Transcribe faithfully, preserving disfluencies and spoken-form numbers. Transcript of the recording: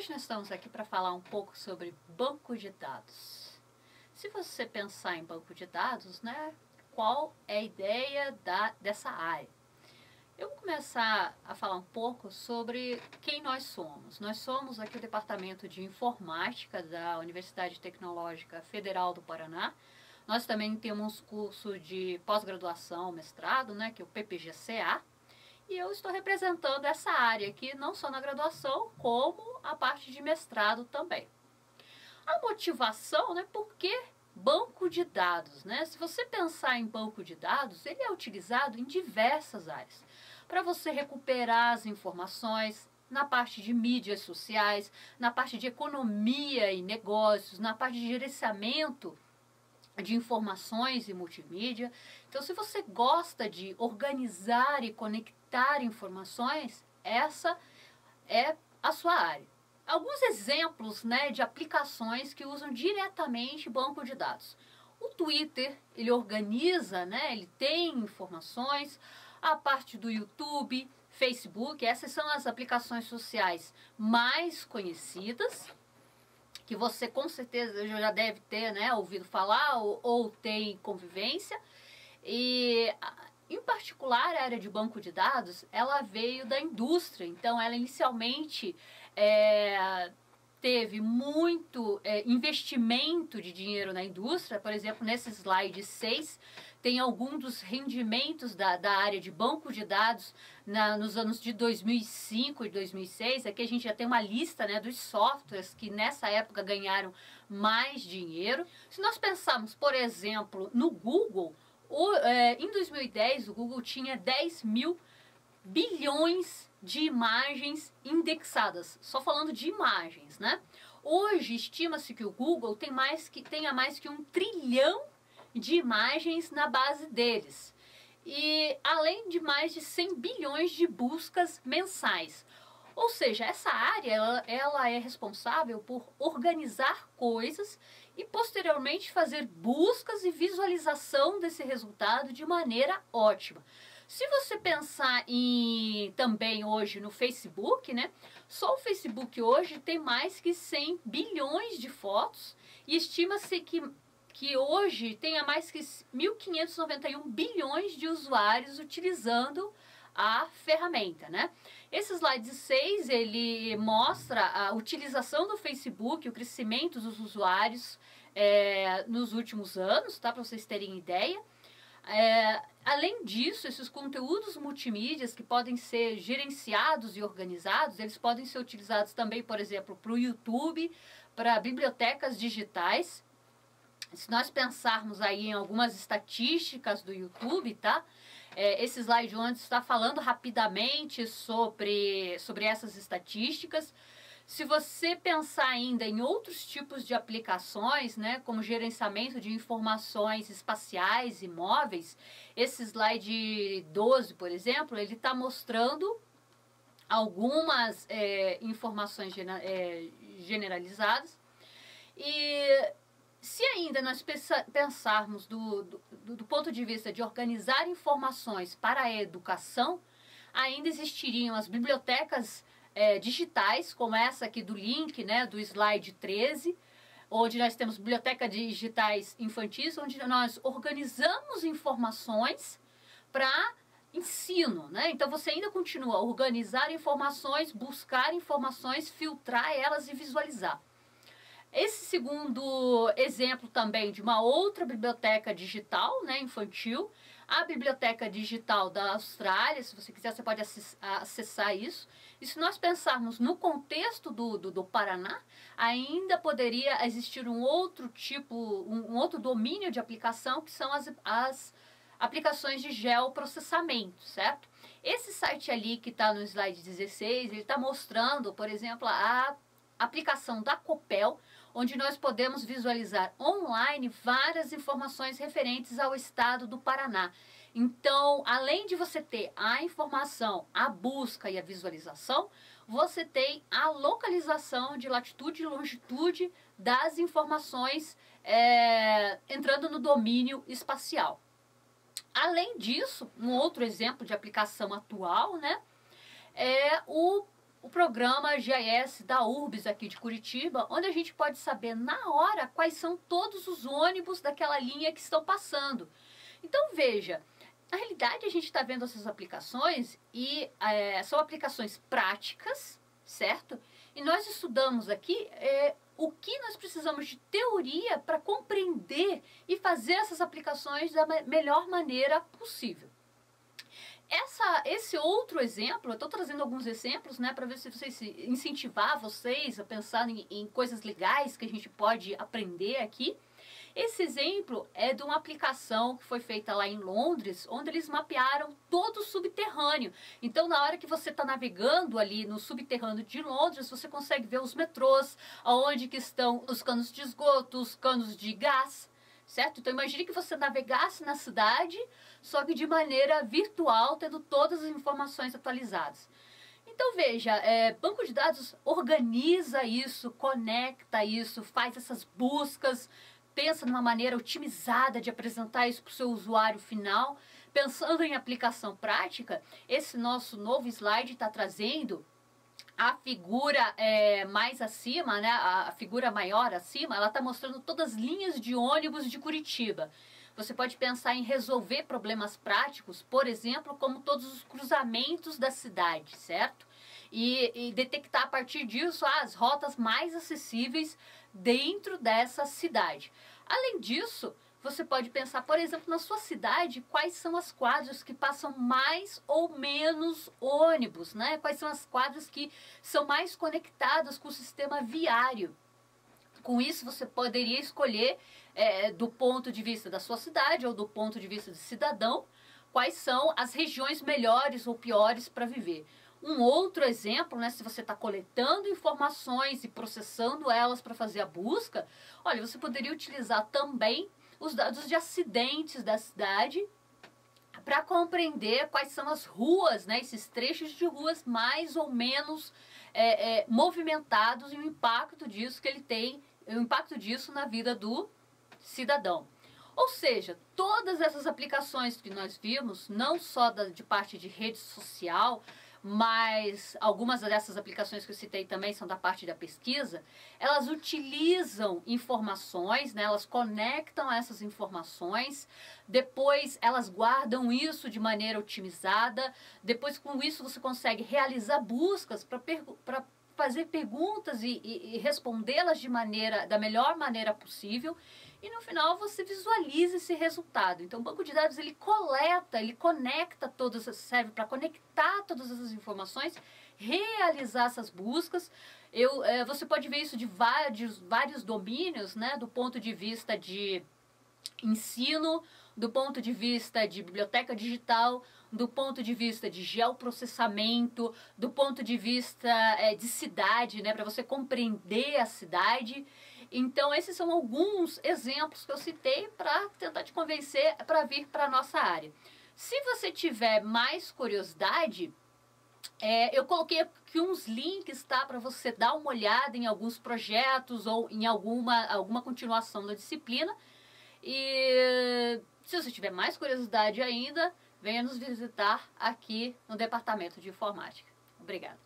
Hoje nós estamos aqui para falar um pouco sobre banco de dados. Se você pensar em banco de dados, né, qual é a ideia da, dessa área? Eu vou começar a falar um pouco sobre quem nós somos. Nós somos aqui o Departamento de Informática da Universidade Tecnológica Federal do Paraná. Nós também temos curso de pós-graduação, mestrado, né, que é o P P G C A. E eu estou representando essa área aqui, não só na graduação, como a parte de mestrado também. A motivação, né, por que banco de dados, né? Se você pensar em banco de dados, ele é utilizado em diversas áreas. Para você recuperar as informações na parte de mídias sociais, na parte de economia e negócios, na parte de gerenciamento de informações e multimídia. Então, se você gosta de organizar e conectar informações, essa é a sua área. Alguns exemplos, né, de aplicações que usam diretamente banco de dados. O Twitter, ele organiza, né, ele tem informações. A parte do YouTube, Facebook, essas são as aplicações sociais mais conhecidas, que você com certeza já deve ter, né, ouvido falar ou, ou tem convivência. E em particular a área de banco de dados, ela veio da indústria. Então ela inicialmente é, teve muito é, investimento de dinheiro na indústria. Por exemplo, nesse slide seis tem alguns dos rendimentos da, da área de banco de dados na, nos anos de dois mil e cinco e dois mil e seis. Aqui a gente já tem uma lista, né, dos softwares que nessa época ganharam mais dinheiro. Se nós pensarmos, por exemplo, no Google, o, é, em dois mil e dez o Google tinha dez mil bilhões de imagens indexadas, só falando de imagens, né? Hoje estima-se que o Google tem mais que, tenha mais que um trilhão de imagens na base deles, e além de mais de cem bilhões de buscas mensais. Ou seja, essa área ela, ela é responsável por organizar coisas e posteriormente fazer buscas e visualização desse resultado de maneira ótima. Se você pensar em também hoje no Facebook, né? Só o Facebook hoje tem mais que cem bilhões de fotos e estima-se que que hoje tenha mais que mil quinhentos e noventa e um bilhões de usuários utilizando a ferramenta, né? Esse slide seis, ele mostra a utilização do Facebook, o crescimento dos usuários é, nos últimos anos, tá? Para vocês terem ideia. É, além disso, esses conteúdos multimídias que podem ser gerenciados e organizados, eles podem ser utilizados também, por exemplo, para o YouTube, para bibliotecas digitais. Se nós pensarmos aí em algumas estatísticas do YouTube, tá? É, esse slide antes está falando rapidamente sobre, sobre essas estatísticas. Se você pensar ainda em outros tipos de aplicações, né, como gerenciamento de informações espaciais e móveis, esse slide doze, por exemplo, ele está mostrando algumas é, informações é, generalizadas. E se ainda nós pensarmos do, do, do ponto de vista de organizar informações para a educação, ainda existiriam as bibliotecas é, digitais, como essa aqui do link, né, do slide treze, onde nós temos bibliotecas digitais infantis, onde nós organizamos informações para ensino, né? Então você ainda continua a organizar informações, buscar informações, filtrar elas e visualizar. Esse segundo exemplo também de uma outra biblioteca digital, né, infantil, a Biblioteca Digital da Austrália. Se você quiser, você pode acessar isso. E se nós pensarmos no contexto do, do, do Paraná, ainda poderia existir um outro tipo, um, um outro domínio de aplicação, que são as, as aplicações de geoprocessamento, certo? Esse site ali que está no slide dezesseis, ele está mostrando, por exemplo, a aplicação da Copel, onde nós podemos visualizar online várias informações referentes ao estado do Paraná. Então, além de você ter a informação, a busca e a visualização, você tem a localização de latitude e longitude das informações é, entrando no domínio espacial. Além disso, um outro exemplo de aplicação atual, né, é o o programa G I S da URBS aqui de Curitiba, onde a gente pode saber na hora quais são todos os ônibus daquela linha que estão passando. Então veja, na realidade a gente está vendo essas aplicações e é, são aplicações práticas, certo? E nós estudamos aqui é, o que nós precisamos de teoria para compreender e fazer essas aplicações da melhor maneira possível. Essa, esse outro exemplo, eu estou trazendo alguns exemplos, né, para ver se vocês incentivar vocês a pensar em, em coisas legais que a gente pode aprender aqui. Esse exemplo é de uma aplicação que foi feita lá em Londres, onde eles mapearam todo o subterrâneo. Então, na hora que você está navegando ali no subterrâneo de Londres, você consegue ver os metrôs, aonde que estão os canos de esgoto, os canos de gás, certo? Então, imagine que você navegasse na cidade, só que de maneira virtual, tendo todas as informações atualizadas. Então, veja, é, banco de dados organiza isso, conecta isso, faz essas buscas, pensa numa maneira otimizada de apresentar isso para o seu usuário final. Pensando em aplicação prática, esse nosso novo slide está trazendo a figura é, mais acima, né, a figura maior acima, ela está mostrando todas as linhas de ônibus de Curitiba. Você pode pensar em resolver problemas práticos, por exemplo, como todos os cruzamentos da cidade, certo? E, e detectar a partir disso as rotas mais acessíveis dentro dessa cidade. Além disso, você pode pensar, por exemplo, na sua cidade, quais são as quadras que passam mais ou menos ônibus, né? Quais são as quadras que são mais conectadas com o sistema viário. Com isso, você poderia escolher, é, do ponto de vista da sua cidade ou do ponto de vista de cidadão, quais são as regiões melhores ou piores para viver. Um outro exemplo, né, se você está coletando informações e processando elas para fazer a busca, olha, você poderia utilizar também os dados de acidentes da cidade para compreender quais são as ruas, né, esses trechos de ruas mais ou menos é, é, movimentados e o impacto disso que ele tem, o impacto disso na vida do cidadão. Ou seja, todas essas aplicações que nós vimos, não só da, de parte de rede social, mas algumas dessas aplicações que eu citei também são da parte da pesquisa, elas utilizam informações, né, elas conectam essas informações, depois elas guardam isso de maneira otimizada, depois com isso você consegue realizar buscas para fazer perguntas e, e, e respondê-las de maneira, da melhor maneira possível. E no final você visualiza esse resultado. Então o banco de dados ele coleta, ele conecta todas, serve para conectar todas essas informações, realizar essas buscas. Eu, é, você pode ver isso de vários, vários domínios, né, do ponto de vista de ensino, do ponto de vista de biblioteca digital, do ponto de vista de geoprocessamento, do ponto de vista é, de cidade, né, para você compreender a cidade. Então, esses são alguns exemplos que eu citei para tentar te convencer para vir para a nossa área. Se você tiver mais curiosidade, é, eu coloquei aqui uns links, tá, para você dar uma olhada em alguns projetos ou em alguma, alguma continuação da disciplina. E se você tiver mais curiosidade ainda, venha nos visitar aqui no Departamento de Informática. Obrigada.